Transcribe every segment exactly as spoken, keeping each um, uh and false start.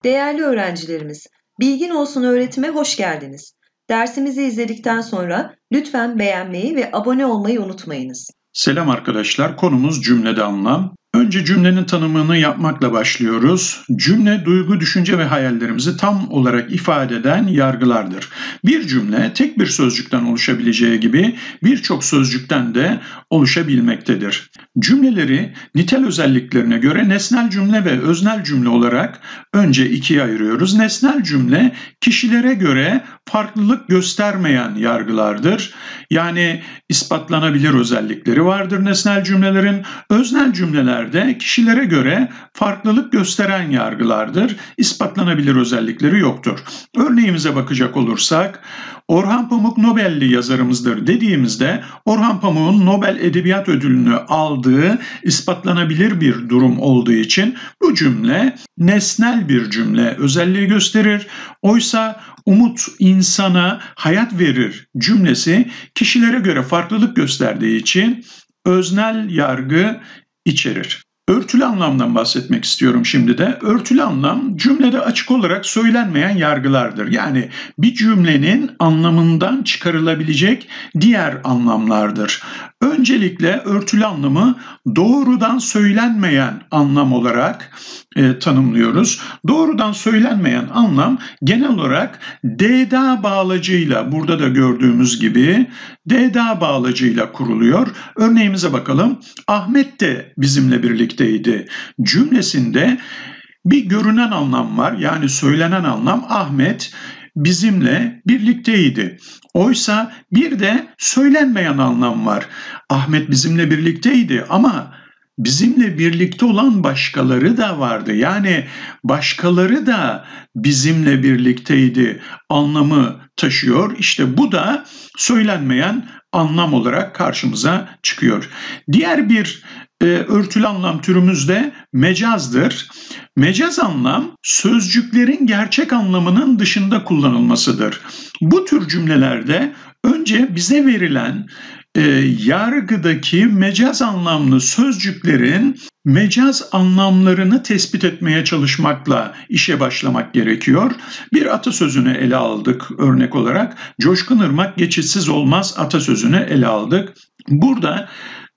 Değerli öğrencilerimiz, Bilgin Olsun öğretime hoş geldiniz. Dersimizi izledikten sonra lütfen beğenmeyi ve abone olmayı unutmayınız. Selam arkadaşlar, konumuz cümlede anlam. Önce cümlenin tanımını yapmakla başlıyoruz. Cümle, duygu, düşünce ve hayallerimizi tam olarak ifade eden yargılardır. Bir cümle tek bir sözcükten oluşabileceği gibi birçok sözcükten de oluşabilmektedir. Cümleleri nitel özelliklerine göre nesnel cümle ve öznel cümle olarak önce ikiye ayırıyoruz. Nesnel cümle kişilere göre farklılık göstermeyen yargılardır. Yani ispatlanabilir özellikleri vardır nesnel cümlelerin. Öznel cümleler de kişilere göre farklılık gösteren yargılardır. İspatlanabilir özellikleri yoktur. Örneğimize bakacak olursak, Orhan Pamuk Nobel'li yazarımızdır dediğimizde Orhan Pamuk'un Nobel Edebiyat Ödülünü aldığı ispatlanabilir bir durum olduğu için bu cümle nesnel bir cümle özelliği gösterir. Oysa umut insana hayat verir cümlesi kişilere göre farklılık gösterdiği için öznel yargı içerir. Örtülü anlamdan bahsetmek istiyorum şimdi de. Örtülü anlam cümlede açık olarak söylenmeyen yargılardır. Yani bir cümlenin anlamından çıkarılabilecek diğer anlamlardır. Öncelikle örtülü anlamı doğrudan söylenmeyen anlam olarak e, tanımlıyoruz. Doğrudan söylenmeyen anlam genel olarak D-da bağlacıyla, burada da gördüğümüz gibi D-da bağlacıyla kuruluyor. Örneğimize bakalım. Ahmet de bizimle birlikteydi cümlesinde bir görünen anlam var. Yani söylenen anlam Ahmet bizimle birlikteydi. Oysa bir de söylenmeyen anlam var. Ahmet bizimle birlikteydi ama bizimle birlikte olan başkaları da vardı. Yani başkaları da bizimle birlikteydi anlamı taşıyor. İşte bu da söylenmeyen anlam olarak karşımıza çıkıyor. Diğer bir e, örtülü anlam türümüz de mecazdır. Mecaz anlam sözcüklerin gerçek anlamının dışında kullanılmasıdır. Bu tür cümlelerde önce bize verilen e, yargıdaki mecaz anlamlı sözcüklerin mecaz anlamlarını tespit etmeye çalışmakla işe başlamak gerekiyor. Bir atasözünü ele aldık örnek olarak. Coşkun ırmak geçitsiz olmaz atasözünü ele aldık. Burada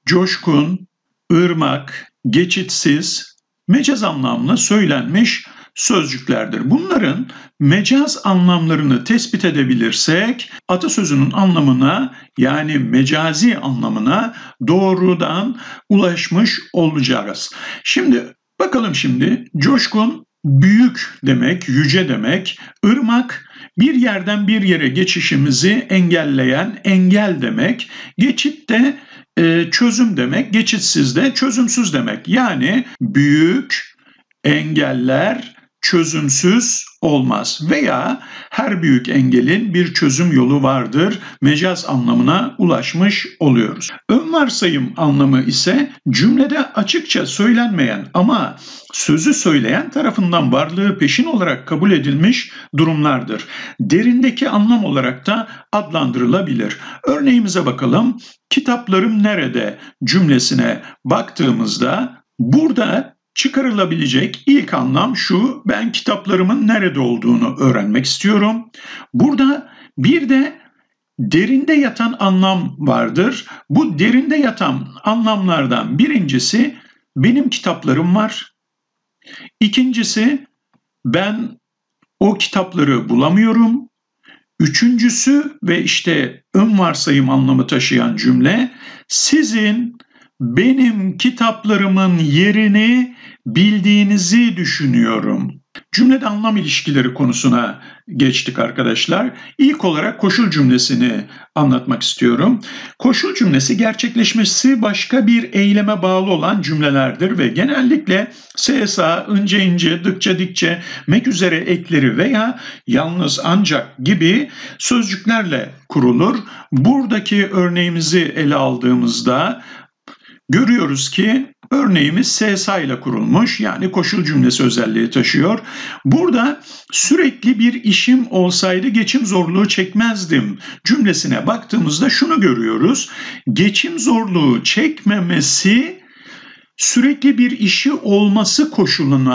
coşkun, ırmak, geçitsiz, mecaz anlamlı söylenmiş sözcüklerdir. Bunların mecaz anlamlarını tespit edebilirsek atasözünün anlamına yani mecazi anlamına doğrudan ulaşmış olacağız. Şimdi bakalım şimdi coşkun büyük demek, yüce demek, ırmak bir yerden bir yere geçişimizi engelleyen engel demek, geçit de e, çözüm demek, geçitsiz de çözümsüz demek. Yani büyük engeller çözümsüz olmaz veya her büyük engelin bir çözüm yolu vardır mecaz anlamına ulaşmış oluyoruz. Ön varsayım anlamı ise cümlede açıkça söylenmeyen ama sözü söyleyen tarafından varlığı peşin olarak kabul edilmiş durumlardır. Derindeki anlam olarak da adlandırılabilir. Örneğimize bakalım. Kitaplarım nerede cümlesine baktığımızda burada çıkarılabilecek ilk anlam şu: ben kitaplarımın nerede olduğunu öğrenmek istiyorum. Burada bir de derinde yatan anlam vardır. Bu derinde yatan anlamlardan birincisi benim kitaplarım var. İkincisi ben o kitapları bulamıyorum. Üçüncüsü ve işte ön varsayım anlamı taşıyan cümle sizin benim kitaplarımın yerini bildiğinizi düşünüyorum. Cümlede anlam ilişkileri konusuna geçtik arkadaşlar. İlk olarak koşul cümlesini anlatmak istiyorum. Koşul cümlesi gerçekleşmesi başka bir eyleme bağlı olan cümlelerdir ve genellikle sesa, ince ince, dıkça dikçe, mek üzere ekleri veya yalnız ancak gibi sözcüklerle kurulur. Buradaki örneğimizi ele aldığımızda görüyoruz ki örneğimiz sesa ile kurulmuş, yani koşul cümlesi özelliği taşıyor. Burada sürekli bir işim olsaydı geçim zorluğu çekmezdim cümlesine baktığımızda şunu görüyoruz. Geçim zorluğu çekmemesi sürekli bir işi olması koşuluna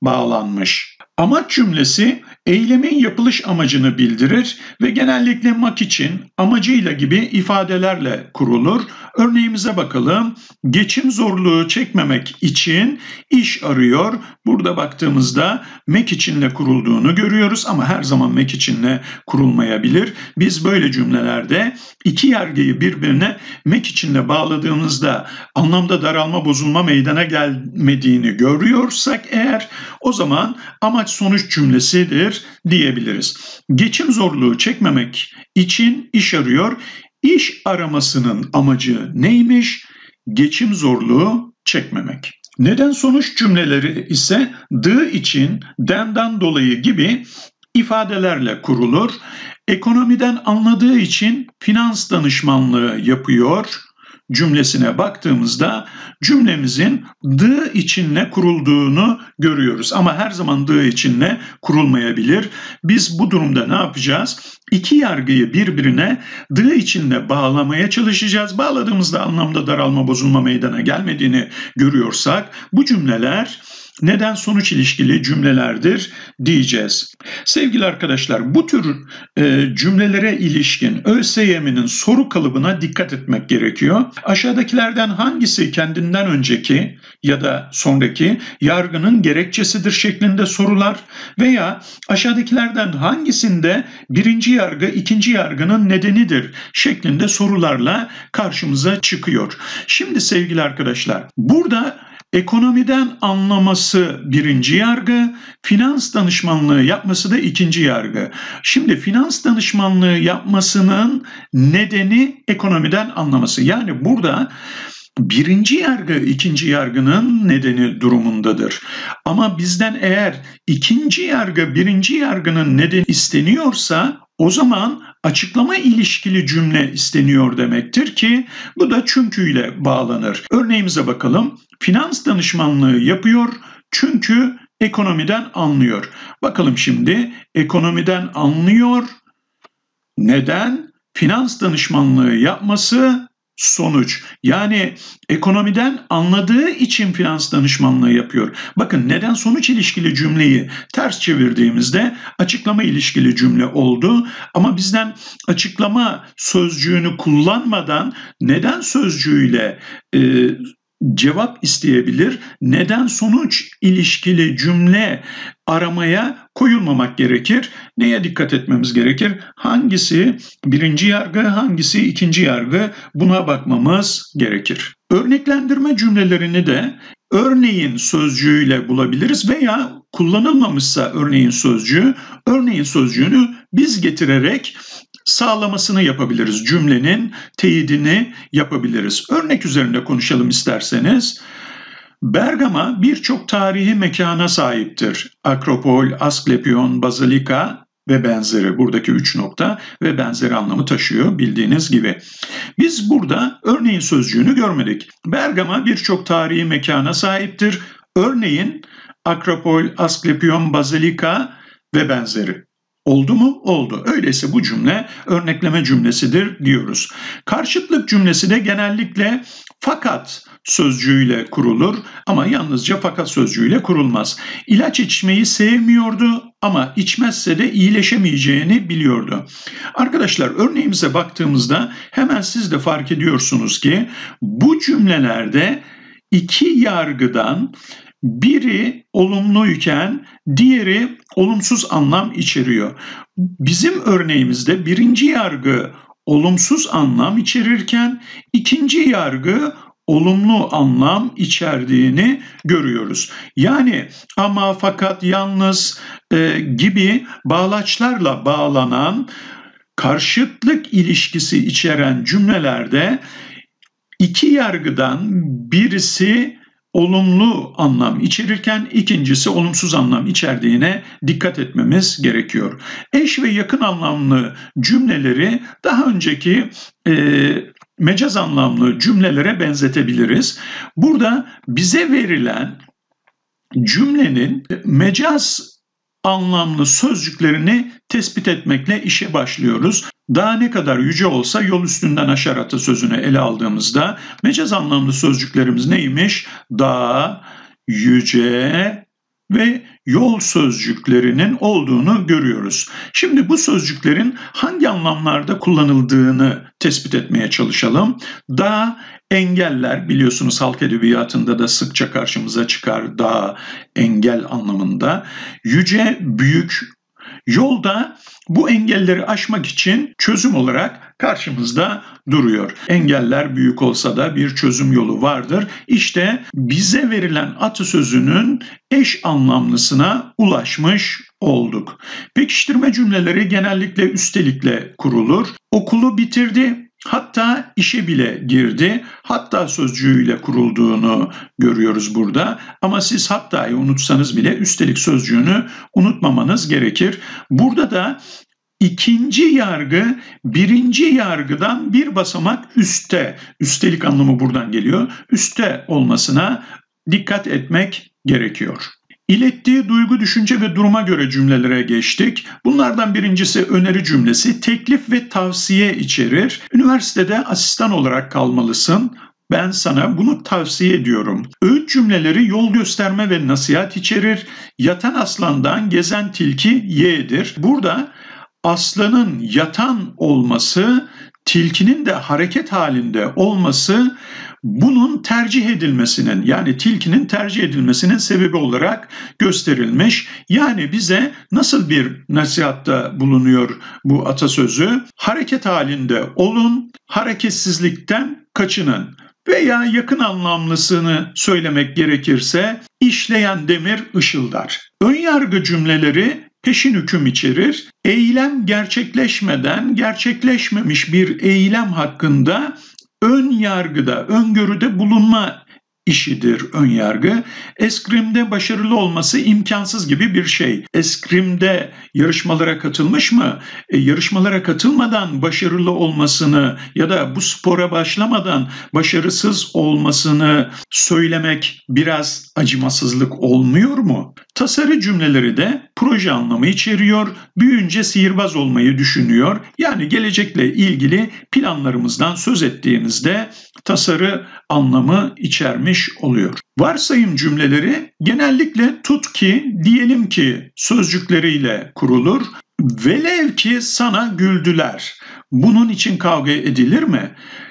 bağlanmış. Amaç cümlesi eylemin yapılış amacını bildirir ve genellikle mak için, amacıyla gibi ifadelerle kurulur. Örneğimize bakalım. Geçim zorluğu çekmemek için iş arıyor. Burada baktığımızda mek içinle kurulduğunu görüyoruz ama her zaman mek içinle kurulmayabilir. Biz böyle cümlelerde iki yargıyı birbirine mek içinle bağladığımızda anlamda daralma, bozulma meydana gelmediğini görüyorsak eğer, o zaman amaç sonuç cümlesidir diyebiliriz. Geçim zorluğu çekmemek için iş arıyor. İş aramasının amacı neymiş? Geçim zorluğu çekmemek. Neden sonuç cümleleri ise dı için, denden dolayı gibi ifadelerle kurulur. Ekonomiden anladığı için finans danışmanlığı yapıyor cümlesine baktığımızda cümlemizin dı içinle kurulduğunu görüyoruz. Ama her zaman dı içinle kurulmayabilir. Biz bu durumda ne yapacağız? İki yargıyı birbirine dı içinle bağlamaya çalışacağız. Bağladığımızda anlamda daralma, bozulma meydana gelmediğini görüyorsak bu cümleler neden sonuç ilişkili cümlelerdir diyeceğiz. Sevgili arkadaşlar, bu tür e, cümlelere ilişkin ÖSYM'nin soru kalıbına dikkat etmek gerekiyor. Aşağıdakilerden hangisi kendinden önceki ya da sonraki yargının gerekçesidir şeklinde sorular veya aşağıdakilerden hangisinde birinci yargı ikinci yargının nedenidir şeklinde sorularla karşımıza çıkıyor. Şimdi sevgili arkadaşlar, burada ekonomiden anlaması birinci yargı, finans danışmanlığı yapması da ikinci yargı. Şimdi finans danışmanlığı yapmasının nedeni ekonomiden anlaması. Yani burada birinci yargı ikinci yargının nedeni durumundadır. Ama bizden eğer ikinci yargı birinci yargının nedeni isteniyorsa o zaman açıklama ilişkili cümle isteniyor demektir ki bu da çünküyle bağlanır. Örneğimize bakalım. Finans danışmanlığı yapıyor çünkü ekonomiden anlıyor. Bakalım şimdi ekonomiden anlıyor. Neden? Finans danışmanlığı yapması sonuç. Yani ekonomiden anladığı için finans danışmanlığı yapıyor. Bakın neden sonuç ilişkili cümleyi ters çevirdiğimizde açıklama ilişkili cümle oldu. Ama bizden açıklama sözcüğünü kullanmadan neden sözcüğüyle e, cevap isteyebilir. Neden sonuç ilişkili cümle aramaya koyulmamak gerekir? Neye dikkat etmemiz gerekir? Hangisi birinci yargı, hangisi ikinci yargı? Buna bakmamız gerekir. Örneklendirme cümlelerini de örneğin sözcüğüyle bulabiliriz veya kullanılmamışsa örneğin sözcüğü, örneğin sözcüğünü biz getirerek sağlamasını yapabiliriz. Cümlenin teyidini yapabiliriz. Örnek üzerinde konuşalım isterseniz. Bergama birçok tarihi mekana sahiptir. Akropol, Asklepion, Bazilika ve benzeri. Buradaki üç nokta ve benzeri anlamı taşıyor bildiğiniz gibi. Biz burada örneğin sözcüğünü görmedik. Bergama birçok tarihi mekana sahiptir. Örneğin Akropol, Asklepion, Bazilika ve benzeri. Oldu mu? Oldu. Öyleyse bu cümle örnekleme cümlesidir diyoruz. Karşıtlık cümlesi de genellikle fakat sözcüğüyle kurulur ama yalnızca fakat sözcüğüyle kurulmaz. İlaç içmeyi sevmiyordu ama içmezse de iyileşemeyeceğini biliyordu. Arkadaşlar örneğimize baktığımızda hemen siz de fark ediyorsunuz ki bu cümlelerde iki yargıdan biri olumluyken diğeri olumsuz anlam içeriyor. Bizim örneğimizde birinci yargı olumsuz anlam içerirken ikinci yargı olumlu anlam içerdiğini görüyoruz. Yani ama, fakat, yalnız e, gibi bağlaçlarla bağlanan karşıtlık ilişkisi içeren cümlelerde iki yargıdan birisi olumlu anlam içerirken ikincisi olumsuz anlam içerdiğine dikkat etmemiz gerekiyor. Eş ve yakın anlamlı cümleleri daha önceki e, mecaz anlamlı cümlelere benzetebiliriz. Burada bize verilen cümlenin mecaz anlamlı sözcüklerini tespit etmekle işe başlıyoruz. Daha ne kadar yüce olsa yol üstünden aşar atasözünü ele aldığımızda mecaz anlamlı sözcüklerimiz neymiş? Dağ, yüce, ve yol sözcüklerinin olduğunu görüyoruz. Şimdi bu sözcüklerin hangi anlamlarda kullanıldığını tespit etmeye çalışalım. Dağ, engeller, biliyorsunuz halk edebiyatında da sıkça karşımıza çıkar dağ, engel anlamında. Yüce, büyük, yolda bu engelleri aşmak için çözüm olarak karşımızda duruyor. Engeller büyük olsa da bir çözüm yolu vardır. İşte bize verilen atasözünün eş anlamlısına ulaşmış olduk. Pekiştirme cümleleri genellikle üstelikle kurulur. Okulu bitirdi, hatta işe bile girdi, hatta sözcüğüyle kurulduğunu görüyoruz burada. Ama siz hatta'yı unutsanız bile üstelik sözcüğünü unutmamanız gerekir. Burada da İkinci yargı birinci yargıdan bir basamak üstte, üstelik anlamı buradan geliyor, üstte olmasına dikkat etmek gerekiyor. İlettiği duygu, düşünce ve duruma göre cümlelere geçtik. Bunlardan birincisi öneri cümlesi, teklif ve tavsiye içerir. Üniversitede asistan olarak kalmalısın. Ben sana bunu tavsiye ediyorum. Öğüt cümleleri yol gösterme ve nasihat içerir. Yatan aslandan gezen tilki yeğdir. Burada aslanın yatan olması, tilkinin de hareket halinde olması bunun tercih edilmesinin, yani tilkinin tercih edilmesinin sebebi olarak gösterilmiş. Yani bize nasıl bir nasihatta bulunuyor bu atasözü? Hareket halinde olun, hareketsizlikten kaçının. Veya yakın anlamlısını söylemek gerekirse işleyen demir ışıldar. Önyargı cümleleri peşin hüküm içerir. Eylem gerçekleşmeden gerçekleşmemiş bir eylem hakkında ön yargıda, öngörüde bulunma işidir ön yargı. Eskrimde başarılı olması imkansız gibi bir şey. Eskrimde yarışmalara katılmış mı? E, yarışmalara katılmadan başarılı olmasını ya da bu spora başlamadan başarısız olmasını söylemek biraz acımasızlık olmuyor mu? Tasarı cümleleri de proje anlamı içeriyor. Büyüyünce sihirbaz olmayı düşünüyor. Yani gelecekle ilgili planlarımızdan söz ettiğimizde tasarı anlamı içermiş oluyor. Varsayım cümleleri genellikle tut ki, diyelim ki sözcükleriyle kurulur. Velev ki sana güldüler. Bunun için kavga edilir mi?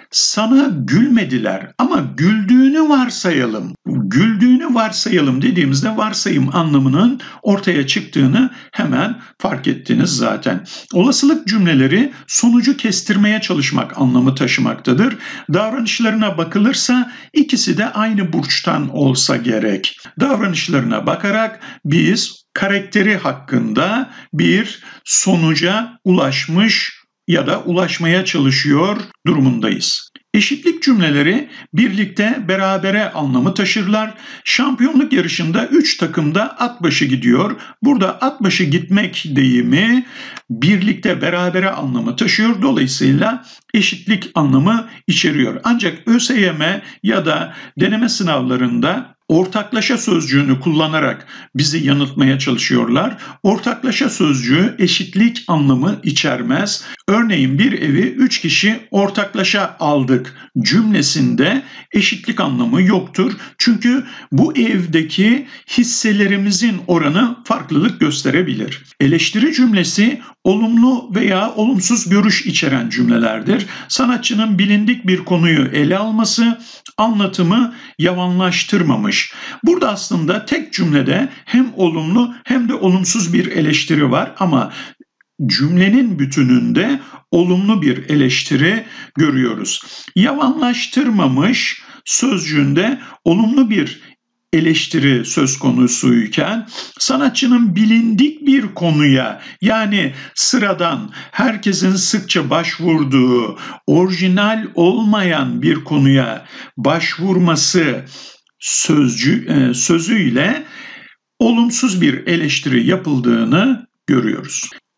Sana gülmediler ama güldüğünü varsayalım. Güldüğünü varsayalım dediğimizde varsayım anlamının ortaya çıktığını hemen fark ettiniz zaten. Olasılık cümleleri sonucu kestirmeye çalışmak anlamı taşımaktadır. Davranışlarına bakılırsa ikisi de aynı burçtan olsa gerek. Davranışlarına bakarak biz karakteri hakkında bir sonuca ulaşmış ya da ulaşmaya çalışıyor durumundayız. Eşitlik cümleleri birlikte, berabere anlamı taşırlar. Şampiyonluk yarışında üç takım da at başı gidiyor. Burada at başı gitmek deyimi birlikte, berabere anlamı taşıyor. Dolayısıyla eşitlik anlamı içeriyor. Ancak ÖSYM ya da deneme sınavlarında ortaklaşa sözcüğünü kullanarak bizi yanıltmaya çalışıyorlar. Ortaklaşa sözcüğü eşitlik anlamı içermez. Örneğin bir evi üç kişi ortaklaşa aldık cümlesinde eşitlik anlamı yoktur. Çünkü bu evdeki hisselerimizin oranı farklılık gösterebilir. Eleştiri cümlesi olumlu veya olumsuz görüş içeren cümlelerdir. Sanatçının bilindik bir konuyu ele alması anlatımı yavanlaştırmamış. Burada aslında tek cümlede hem olumlu hem de olumsuz bir eleştiri var ama cümlenin bütününde olumlu bir eleştiri görüyoruz. Yavanlaştırmamış sözcüğünde olumlu bir eleştiri söz konusuyken sanatçının bilindik bir konuya, yani sıradan herkesin sıkça başvurduğu orijinal olmayan bir konuya başvurması sözcü, e, sözüyle olumsuz bir eleştiri yapıldığını görüyoruz.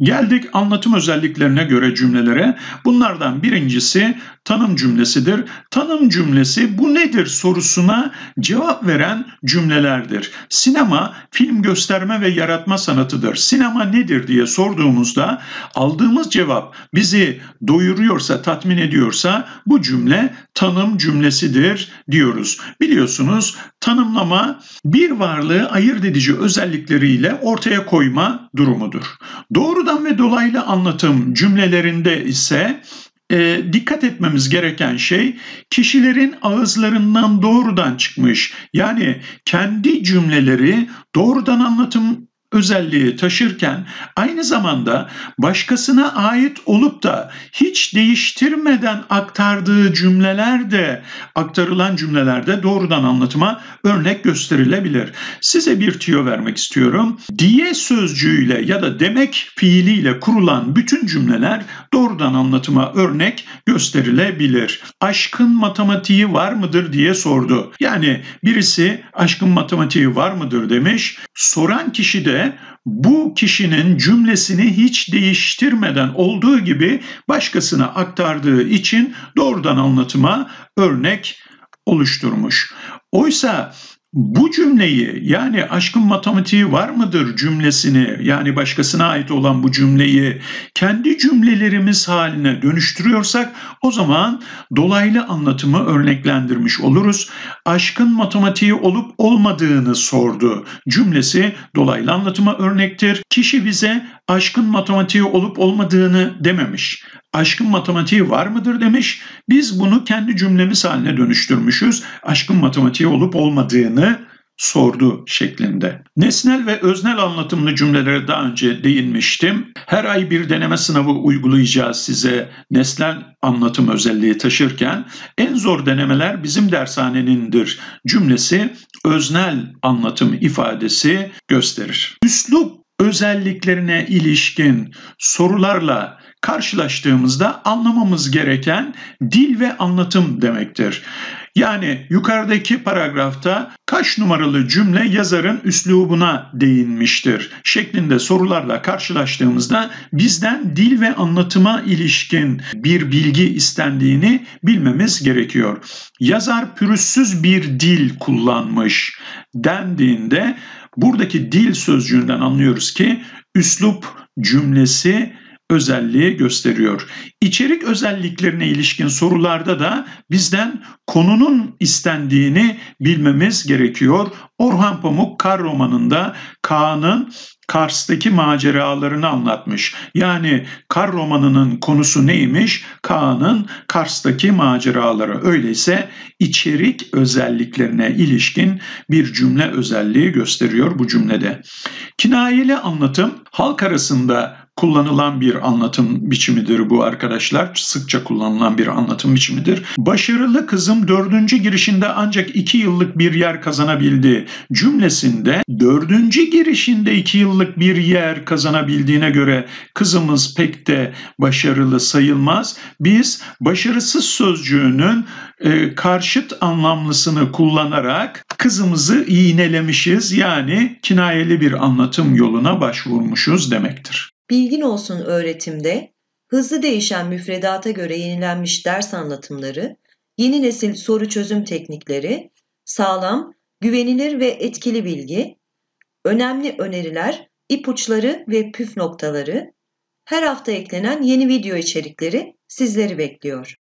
Geldik anlatım özelliklerine göre cümlelere. Bunlardan birincisi tanım cümlesidir. Tanım cümlesi bu nedir sorusuna cevap veren cümlelerdir. Sinema, film gösterme ve yaratma sanatıdır. Sinema nedir diye sorduğumuzda aldığımız cevap bizi doyuruyorsa, tatmin ediyorsa bu cümle tanım cümlesidir diyoruz. Biliyorsunuz tanımlama bir varlığı ayırt edici özellikleriyle ortaya koyma durumudur. Doğrudan ve dolaylı anlatım cümlelerinde ise e, dikkat etmemiz gereken şey kişilerin ağızlarından doğrudan çıkmış, yani kendi cümleleri doğrudan anlatım özelliği taşırken aynı zamanda başkasına ait olup da hiç değiştirmeden aktardığı cümleler de, aktarılan cümlelerde doğrudan anlatıma örnek gösterilebilir. Size bir tüyo vermek istiyorum. Diye sözcüğüyle ya da demek fiiliyle kurulan bütün cümleler doğrudan anlatıma örnek gösterilebilir. Aşkın matematiği var mıdır diye sordu. Yani birisi aşkın matematiği var mıdır demiş. Soran kişi de bu kişinin cümlesini hiç değiştirmeden olduğu gibi başkasına aktardığı için doğrudan anlatıma örnek oluşturmuş. Oysa bu cümleyi, yani aşkın matematiği var mıdır cümlesini, yani başkasına ait olan bu cümleyi kendi cümlelerimiz haline dönüştürüyorsak o zaman dolaylı anlatımı örneklendirmiş oluruz. Aşkın matematiği olup olmadığını sordu cümlesi dolaylı anlatıma örnektir. Kişi bize aşkın matematiği olup olmadığını dememiş. Aşkın matematiği var mıdır demiş. Biz bunu kendi cümlemiz haline dönüştürmüşüz. Aşkın matematiği olup olmadığını sordu şeklinde. Nesnel ve öznel anlatımlı cümlelere daha önce değinmiştim. Her ay bir deneme sınavı uygulayacağız size nesnel anlatım özelliği taşırken. En zor denemeler bizim dershanenindir cümlesi öznel anlatım ifadesi gösterir. Üslup özelliklerine ilişkin sorularla karşılaştığımızda anlamamız gereken dil ve anlatım demektir. Yani yukarıdaki paragrafta kaç numaralı cümle yazarın üslubuna değinmiştir şeklinde sorularla karşılaştığımızda bizden dil ve anlatıma ilişkin bir bilgi istendiğini bilmemiz gerekiyor. Yazar pürüzsüz bir dil kullanmış dendiğinde buradaki dil sözcüğünden anlıyoruz ki üslup cümlesi özelliği gösteriyor. İçerik özelliklerine ilişkin sorularda da bizden konunun istendiğini bilmemiz gerekiyor. Orhan Pamuk Kar romanında Kaan'ın Kars'taki maceralarını anlatmış. Yani Kar romanının konusu neymiş? Kaan'ın Kars'taki maceraları. Öyleyse içerik özelliklerine ilişkin bir cümle özelliği gösteriyor bu cümlede. Kinayeli anlatım halk arasında kullanılan bir anlatım biçimidir bu arkadaşlar. Sıkça kullanılan bir anlatım biçimidir. Başarılı kızım dördüncü girişinde ancak iki yıllık bir yer kazanabildi cümlesinde dördüncü girişinde iki yıllık bir yer kazanabildiğine göre kızımız pek de başarılı sayılmaz. Biz başarısız sözcüğünün e, karşıt anlamlısını kullanarak kızımızı iğnelemişiz, yani kinayeli bir anlatım yoluna başvurmuşuz demektir. Bilgin olsun öğretimde hızlı değişen müfredata göre yenilenmiş ders anlatımları, yeni nesil soru çözüm teknikleri, sağlam, güvenilir ve etkili bilgi, önemli öneriler, ipuçları ve püf noktaları, her hafta eklenen yeni video içerikleri sizleri bekliyor.